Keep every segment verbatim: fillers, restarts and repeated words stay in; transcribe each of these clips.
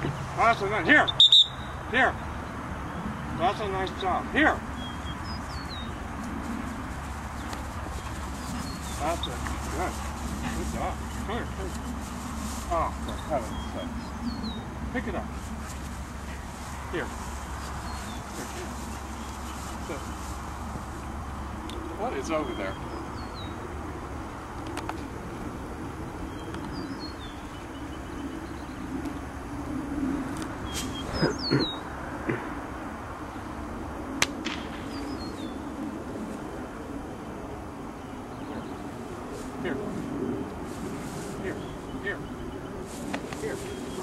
That's a nice, here, here. That's a nice job. Here. That's it. Good. Good job. Come here, come here. Oh, for heaven's sakes. Pick it up. Here. Here, here. Sit. What is over there? Here. Here. Here. Here.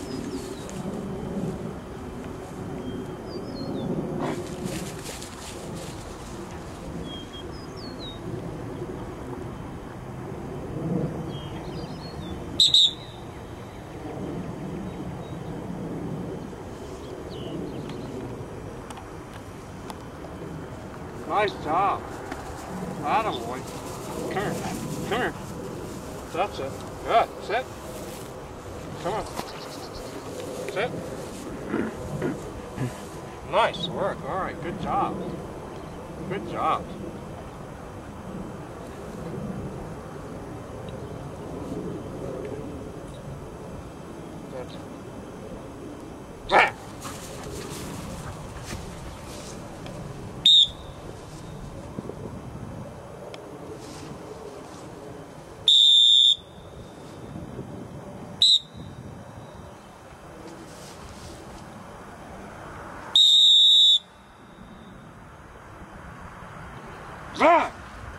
Nice job. Attaboy. Come here. Come here. That's it. Good. Sit. Come on. Sit. Nice work. All right. Good job. Good job. That's it. Ah! Ah!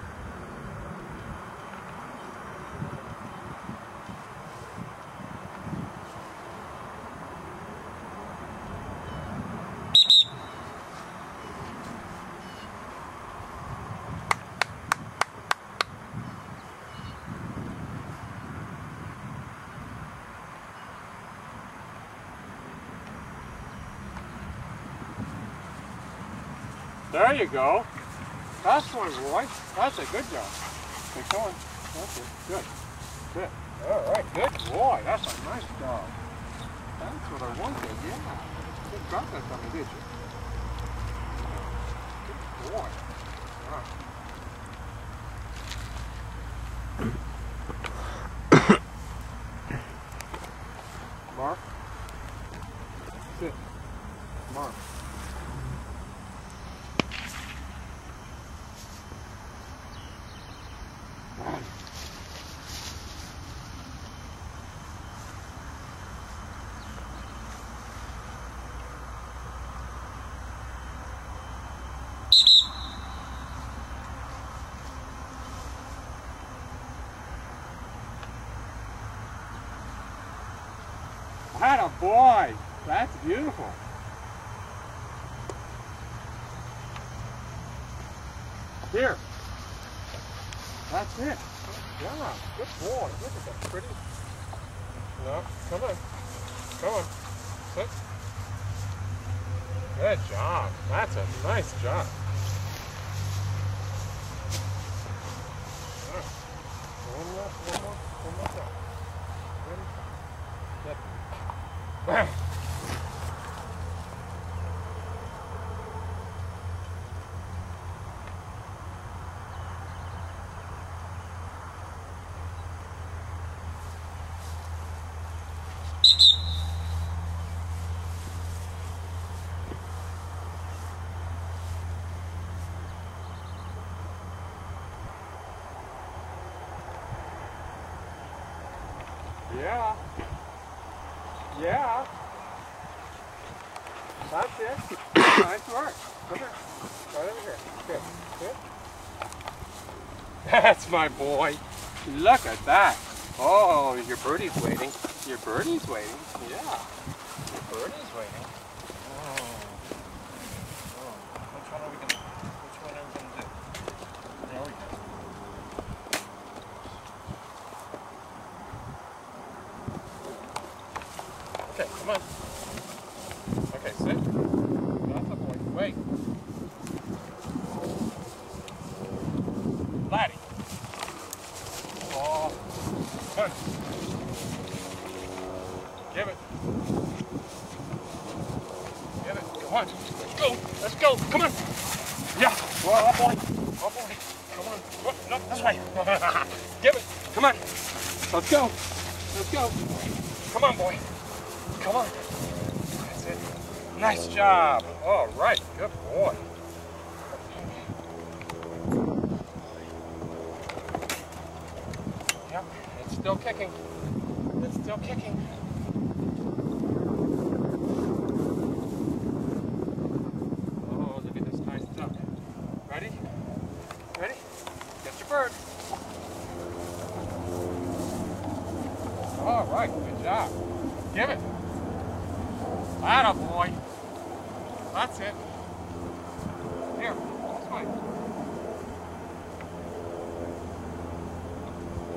There you go. That's one, boy. That's a good job. Keep going. That's it. Good. Good. All right. Good boy. That's a nice job. That's what I wanted. Yeah. Good job that time, did you? Good boy. All right. Mark. Sit. Mark. Attaboy! That's beautiful. Here. That's it. Yeah, good boy. Look at that pretty. No, come on. Come on. Sit. Good job. That's a nice job. Right. One more, one more, one more time. Ready? Get. Bam. Yeah. Yeah. That's it. Nice work. Come here. Right over here. Good. Good. That's my boy. Look at that. Oh, your birdie's waiting. Your birdie's waiting. Yeah. Your birdie's waiting. Oh. Oh. Which one are we gonna which one are we gonna do? There we go. Okay, come on. Okay, sit. That's the point. Wait. Laddie. Oh. Come on. Give it. Come on. Let's go. Let's go. Come on. Yeah. Well, oh boy. Oh boy. Come on. Oh, no, this way. Give it. Come on. Let's go. Let's go. Come on, boy. Come on. That's it. Nice job. All right. Good boy. Yep. It's still kicking. It's still kicking. Oh, look at this nice duck. Ready? Ready? Get your bird. All right, good job. Give it. Atta boy. That's it. Here, this way.